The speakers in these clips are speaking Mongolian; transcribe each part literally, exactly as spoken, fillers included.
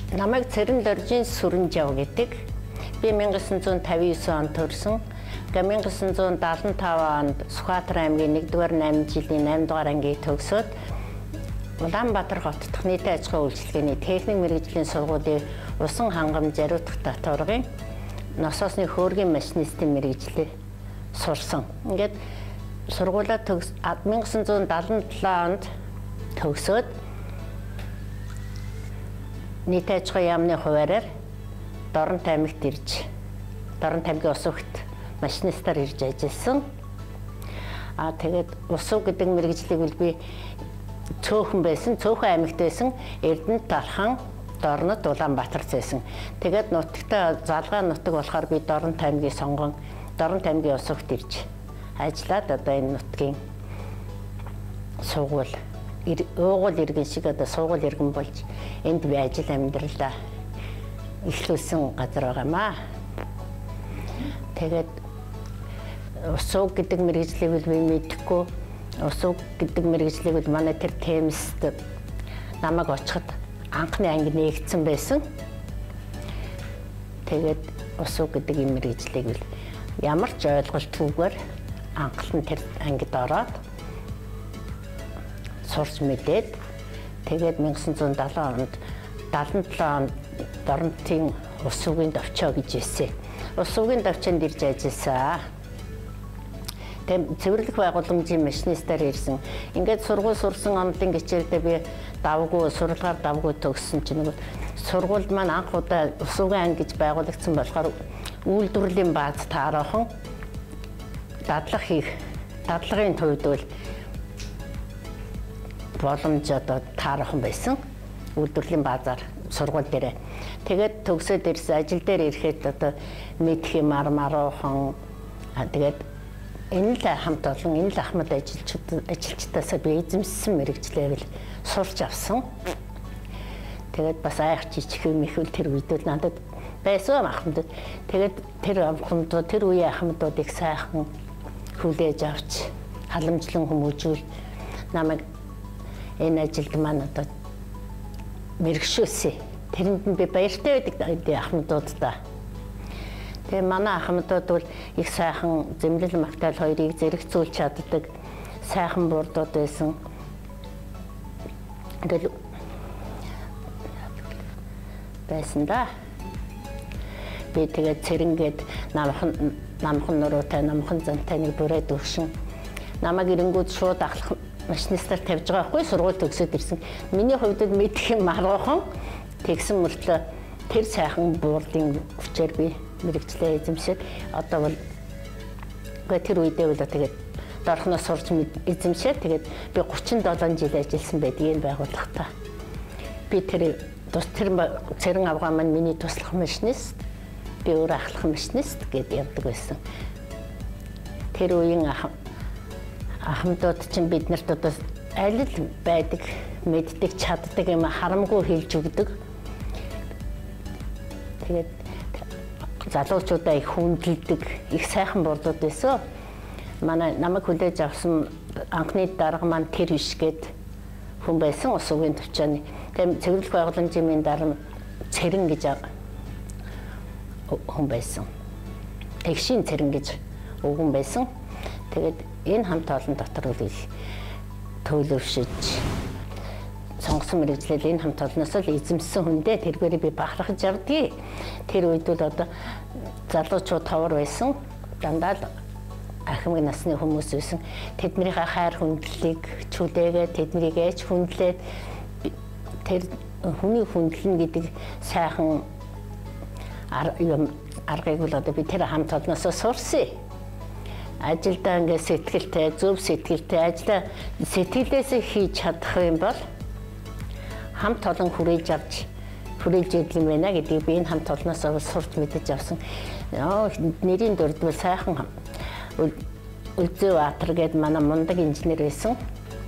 Намайг Цэрэн Доржийн Сүрэн Жав гэдэг. Би 천구 cinque онд төрсөн. 천구 settanta онд Сүхбаатар аймгийн нэгдүгээр найман жилийн найман дугаар ангийн төгсөөд Улаанбаатар хотдох нийтийн аж ахуйн үйлчилгээний техник мэргэжлийн сургуулийн усан хангам жаргах татваргын насосны хөөргийн машинистын мэргэжлээ сурсан. Ингээд сургуулаа төгс 천구 settanta онд төгсөөд нийтийн аж ахуйн яамны хуваараар Дорнот аймагт ирж Дорнот аймгийн ус өгт машинистаар ирж ажилласан. Аа тэгээд ус өг гэдэг мэргэжлийг бол би цөөхөн байсан, цөөхөн аймагт байсан, Эрдэнэт, Талхан, Дорнот, Улаанбаатарт байсан. Тэгээд нутагтаа залгаа нутаг болохоор би Дорнот аймгийг сонгон Дорнот аймгийн ус өгт ирж ажиллаад одоо энэ нутгийн сургууль уугуул иргэн шиг одоо сургууль иргэн болж энд би ажил амьдралаа эхлүүлсэн газар байгаамаа. Тэгээд ус өг гэдэг мэргэжлийг би мэдэхгүй. Ус өг гэдэг мэргэжлийг бол манай тэр Темст намайг очиход анхны анги нээгдсэн байсан. Тэгээд ус өг гэдэг юм мэргэжлийг бол ямар ч ойлголтгүйгээр анхлан тэр ангид ороод сурч мэдээд тэгээд 천구 settanta онд seventy-seven онд Дорнотын ус өгийн давчаа гэж хэлсэн. Ус өгийн давчаанд ирж ажилласан. Тэгээд цэвэрлэх байгууламжийн машинистаар ирсэн. Ингээд сургууль сурсан онлын гичээрдээ би давгүй сурлагаар давгүй төгссөн чинь нэг сургуульд маань анх удаа ус өгийн анги гэж байгуулагдсан болохоор үйлдвэрлэлийн бааз таараахан дадлага хийх дадлагын төвд бол боломж одоо таараахан байсан. Үйлдвэрлэлийн баазаар сургууль дээрээ. Тэгээд төгсөөд ирсэн ажил дээр ирэхэд одоо мэдх юм армаруухан тэгээд энэ л хамт олон энэ л ахмад ажилчид ажилчдаасаа би эзэмссэн мэрэгчлээл сурч авсан. Тэгээд бас айх жижиг юм их тэр үед л надад байсан ахмад. Тэгээд тэр ахмадууд тэр үеийн ахмадуудыг сайхан хүлээж авч халамжлан хүмүүжүүл намайг энэ ажилд маань одоо мэрэгшүүлсэн. Тэрэнд би баяртай байдаг ахмадуудаа. Тэгээ манай ахмадууд бол их сайхан зэмлэл магтаал хоёрыг зэрэгцүүлж чаддаг сайхан бурдууд байсан. Ингээл байсан да. Би тэгээд цэрэнгээд намхан намхан нуруутай намхан зантай нэг бүрээд өгшин. Намайг ирэнгүүд шууд ахлах машинистаар тавьж байгаа байхгүй сургууль төгсөөд ирсэн. Миний хувьд мэдэх юм маргуухан тэгсэн мөртлөө тэр сайхан буурдын хүчээр би мэрэгчлээ эзэмшээд одоо бол тэр үедээ бол тэгээд дорхноос сурч эзэмшээд тэгээд би thirty-seven жил ажилласан байдгийг байгууллагатай. Би тэр тус тэр цэрэн авгаа маань миний туслах машинист, би өөр ахлах машинист гэдээ явдаг байсан. Тэр үеийн ахмадууд чинь биднэрт одоо аль л байдаг, мэддэг, чаддаг юм харамгүй хэлж өгдөг. Тэгээд залуучуудаа их хүндэлдэг, их сайхан бурдууд байсан. Манай намайг хүлээж авсан анхны дарга маань тэр биш гээд хүн байсан ус өгийн төвчөөний. Тэгээд цэвэрлэх байгууламжийн дарга Цэрэн гэж хүн байсан. Тэгшийн Цэрэн гэж өвгөн байсан. Тэгээд энэ хамт олон дотор үл төлөвшөж сонгосон мэрэгчлэл энэ хамт олноос л эзэмссэн хүндээ тэргээр би бахархаж явдгийг. Тэр үед бол одоо залуучууд товор байсан. Дандаа л ахмад насны хүмүүс байсан. Тэдний хайр хүндлэлийг чүлээгээд тэднийг ээж хүндлээд тэр хүний хүндлэн гэдэг сайхан аргыг бол одоо би тэр хамт олноос сурсан. Ажилдаа ингээд сэтгэлтэй, зөв сэтгэлтэй ажиллаа сэтгэлээс хийж чадах юм бол хамт олон хүрээж авч хүрээж идэх юм байна гэдгийг би энэ хамт олноос сурч мэдэж авсан. Нэрийн дурдвал сайхан Үлзий Баатар гээд манай мундаг инженер байсан.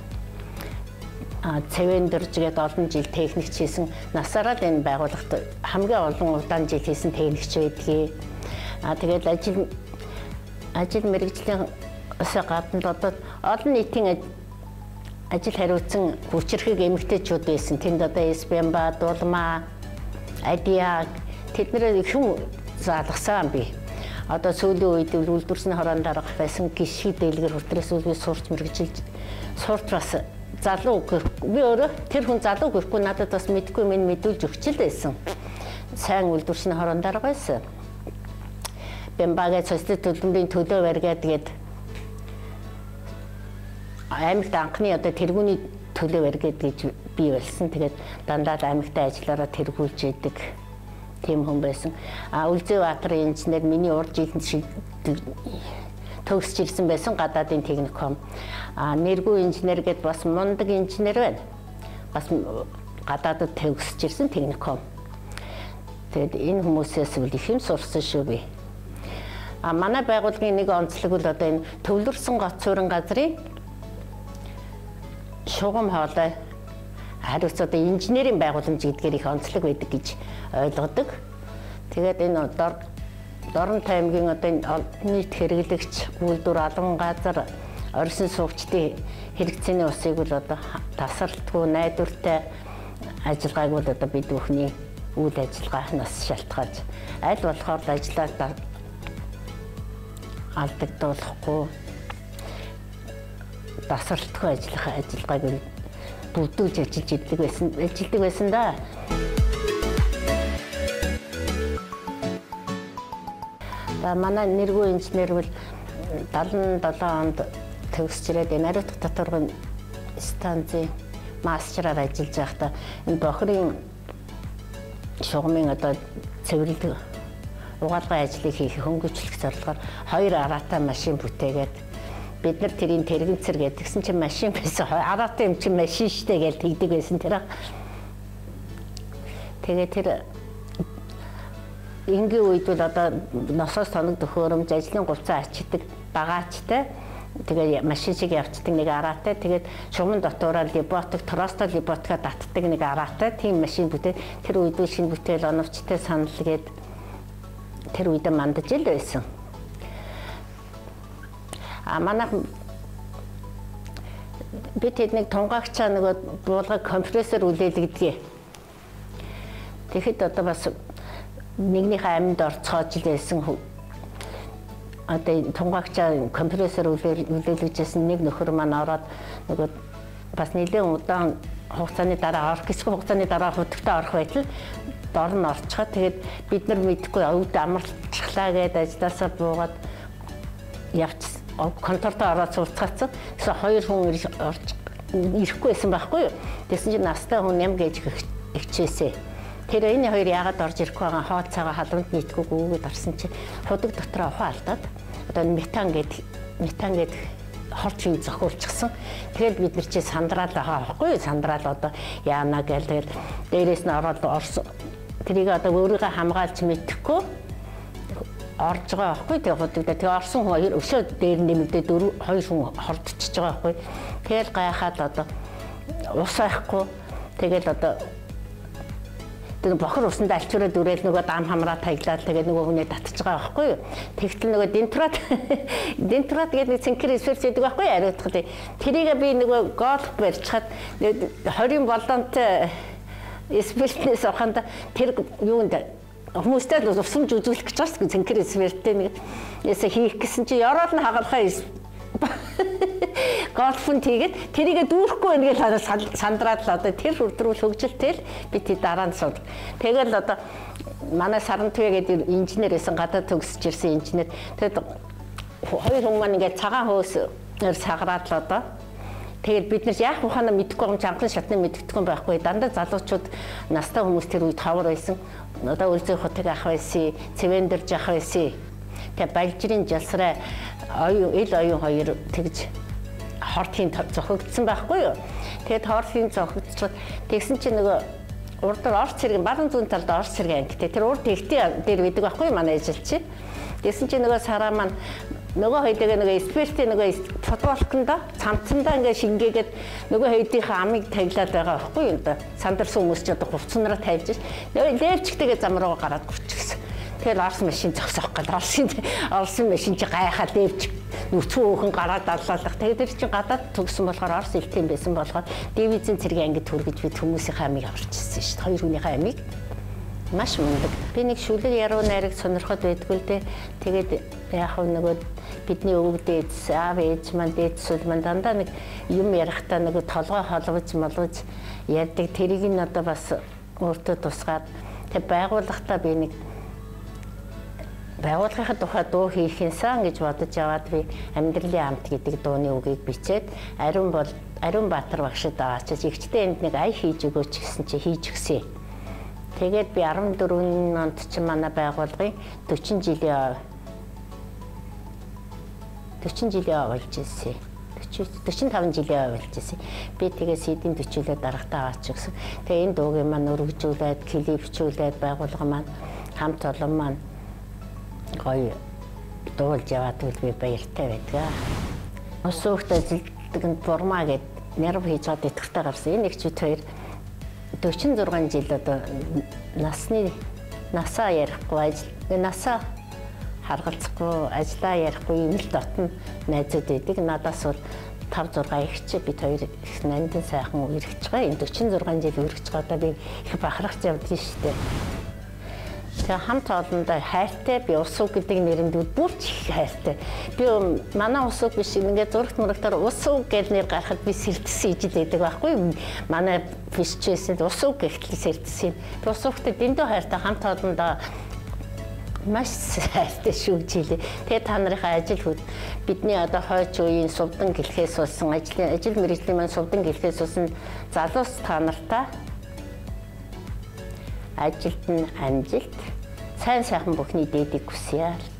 А Цэвэн Дорж гээд олон жил техникч хийсэн. Насаараа л энэ байгууллагт хамгийн олон удаан жил хийсэн техникч байдгийг. А тэгээд ажил ажил мэргэжлийн гадна одоо олон нийтийн ажил хариуцсан хүчирхэг эмэгтэйчүүд байсан. Тэнд одоо эс бэ эм ба, дулмаа, Адиа тэднэр хүм заалгасан би. Одоо сүүлийн үед үйлдвэрсний хорон дарга байсан гişиг дэлгэр хүртрээс үл би сурч мэрэгжилж сурч бас залуу би өөрөө тэр хүн залуу гэхгүй надад бас мэдгүй минь мэдүүлж өгч л байсан. Сайн үйлдвэрсний хорон дарга байсан. Бэмбагээ цэцэд төлбөрийн төлөө барьгаад тэгээд аймагт анхны одоо тэргүүний төлөө барьгаад гэж би болсон. Тэгээд дандаа аймагтаа ажиллаараа тэргүүлж идэг тийм хүн байсан. А Үлзий баатарын инженер миний урд жилийн шиг төгсч ирсэн байсан гадаадын техникум. А нэргүй инженер гэдээ бас мундаг инженер байна. Бас гадаадд төгсч ирсэн техникум. Тэгээд энэ хүмүүсээс үл их юм сурсан шүү би. А манай байгууллагын нэг онцлог бол одоо энэ төвлөрсөн гоцуурын газрын шугам хоолой хариуц одоо инженерийн байгууламж гэдгээр их онцлог байдаг гэж ойлгодог. Тэгээд энэ Дорн аймгийн одоо нийт хэрэглэгч үйлдвэр олон газар орчин суугчдын хэрэгцээний усыг бол одоо тасралтгүй найдвартай ажиллагааг бол одоо бид бүхний үйл ажиллагаанаас шалтгаалж аль болохоор ажиллаа алдагдуулахгүй тасралтгүй ажиллах ажиллагааг бүрдүүлж ажиллаж идэг байсан ажилладаг байсан да. Та манай нэргүй инженер бол далан долоо онд төгсч ирээд Нариутгах татваргын станцын мастераар ажиллаж байхдаа энэ бохрын шугамын одоо цэвэрлэг угаалгын ажлыг хийх хөнгөчлөх зорилгоор хоёр араатай машин бүтээгээд бид нар тэрийн тэрэгцэр гэдгсэн чинь машин байсан. Араатай юм чинь машин штэ гэж тэгдэг байсан тэр. Тэгээд тэр энгийн үед бол одоо носоос тоног төхөөрөмж ажлын гуцаа ачдаг багаачтай тэгээд машин шиг явцдаг нэг араатай тэгээд шугамн дотоороо либотик тростол либотика татдаг нэг араатай тийм машин бүтээ тэр үед шинэ бүтээл оновчтой санал гээд тэр үед мандаж л байсан. А манай бид тэднийг тунгаагчаа нөгөө буулгыг компрессор үлээлгдэг. Тэгэхэд одоо бас нэгнийхээ амьд орцоож л байсан. Одоо тунгаагчаа компрессор үлээлгэжсэн нэг нөхөр маань ороод нөгөө бас нэлээд удаан хугацааны дараа орох хэсэг хугацааны дараа хөдөлгөөнөд орох байтал дор нь орчиход тэгээд бид нар мэдхгүй өвд амарчлаа гэдээ ажилласаа буугаад явчихсан. Конторт ороод сууцгаацсан. Тэгсэн хоёр хүн орж ирэхгүй байсан байхгүй юу. Тэгсэн чинь настай хүн ям гэж ихчээсэ. Тэр энэ хоёр яагаад орж ирэхгүй байгаа хоо цагаа халамж нийтгүү гүгээд орсон чинь худаг дотроо ухаан алдаад одоо метан гэдэг метан гэдэг хорч юм зохиулчихсан. Тэгэхээр бид нар чи сандраал байгаа байхгүй юу. Сандраал одоо яана гэл тэгэл дээрээс нь ороод орсон. Тэрийг одоо өөрийгөө хамгаалж мэдхгүй орж байгаа байхгүй тэгээ худагдаа тэгээ орсон хүн өшөө дээр нэмэгдээ дөрөв хоёр хүн хордчихж байгаа байхгүй тэгэл гайхаад одоо ус байхгүй тэгэл одоо тэр бохор усанд альчураа дүрээл нөгөө дам хамраа таглаад тэгээ нөгөө хүнээ татчих байгаа байхгүй юу тэгтэл нөгөө дентрат дентрат гэдэг цэнхэр эсвэрч гэдэг байхгүй юу ариутгад тэрийг би нөгөө голф барьчихад хорийн болонтой эсвэрчнээс аваханда тэр юунд хүмүүстэй л усамж үзүүлэх гэж бас цэнхэр эсвэртэй нэг ясаа хийх гэсэн чи ёроод нь хагалахаа голфын тэгээд тэрийгэ дүүрэхгүй байна гэж сандраад л одоо тэр хүрдрүүл хөгжилтэй л би тий дараа нь суд. Тэгэл одоо манай Сарантвэ гэдэг инженер байсан гадаад төгсөж ирсэн инженер. Тэгэд хоёр хүн маань ингээд цагаан хөөсөөр сагараад л одоо тэгэл бид нар яах ухаанаа мэдэхгүй юм чангалан шатны мэддэхгүй байхгүй дандаа залуучууд настай хүмүүс тэр үед хавар байсан. Одоо Үлзий хотыг ах байсан, Цэвэндэрж ах байсан. Тэгээ Балжирын жалсраа оюун ил оюун хоёр тэгж хортын зохигдсон байхгүй юу. Тэгээд хортын зохигдсон тэгсэн чинь нөгөө урдаар орц хэрэг баруун зүүн талд орц хэрэг ангитай. Тэр урд ихтэй дээр бидэг байхгүй юу манай ажилч. Тэгсэн чинь нөгөө сараа маань нөгөө хоёрыг нөгөө эксперти нөгөө фотоолкондоо цамцандаа ингээ шингээгээд нөгөө хоёрынхаа амыг таглаад байгаа байхгүй юу да. Сандарсан хүмүүс ч одоо хувцснараа тавьж ш. Тэгээ левчгтэйгээ зам руу гараад гүрчихсэн. Тэгэл орс машин зогсоох гээд орсын орсын машин чи гайхаад левч нүцгэн өөхөн гараад аллаалах. Тэгээд тэр чинь гадаад төгсөн болохоор орс илтэн байсан болохоор дивизийн цэргийн ангид хүргэж бид хүмүүсийн амийг аварчсан ш. Хоёр хүнийхээ амийг Маш мундаг. Би нэг шүлэг яруу найраг сонирхоод байдгүй л дээ. Тэгээд яг нөгөө бидний өвөг дээдс, аав ээж маань дээдсүүд маань дандаа нэг юм ярихдаа нэг толгой холбож молгож ярьдаг. Тэрийг нь одоо бас өөртөө тусгаад тэг байгууллагатаа би нэг байгууллагын тухай дуу хийхин сан гэж бодож яваад би амьдралын амт гэдэг дууны үгийг бичээд ариун бол Ариун Баатар багшид аваачиж ихчтэй энд нэг ая хийж өгөөч гэсэн чи хийж өгсөн. Тэгээд би арван дөрвөн онд чи манай байгууллагын дөрвөн жилийн дөрвөн жилийн болж ирсэн. дөрвөн таван жилийн болж ирсэн. Би тэгээ сэдийн төчөлөө дарагтаа аваач гэсэн. Тэгээ энэ дууг маань өргөжүүлээд, клипчүүлээд байгууллага маань хамт олон маань гоё дуулж яваад би баяртай байдаг. Ус өөхт ажилтдаг нь Бурмаа гэдэг нэрв хийж чад итгэртэй гарсан. Энэ их чид хоёр дөрвөн зургаан жил одоо насны насаа ярихгүй ажил насаа харгалзахгүй ажиллаа ярихгүй юм л дотн найзууд байдаг. Надаас бол тав зургаан ихч бид хоёр их нандин сайхан үргэж байгаа. Энэ дөрвөн зургаан жил үргэж байгаадаа би их бахархаж явдгийн шүү дээ. Тэгээ хамт олондоо хайртай би ус үг гэдэг нэрэнд бүр ч их хайртай. Би манай ус үг биш ингээд зурагт мурагтаар ус үг гэж нэр гарахад би сэрдсэн ижил байдаг байхгүй. Манай фишчээсэд ус үг гэхтэл сэрдсэн. Би ус үгтэй дэндүү хайртай хамт олондоо маш хайртай шүү жилээ. Тэгээ та нарынхаа ажил хөд бидний одоо хойч үеийн сувдан гэлхээс болсон ажил ажил мэргэжлийн маань сувдан гэлхээс болсон залуус та нартай ажилд нь амжилт сайн сайхан бүхний дээдийг хүсье.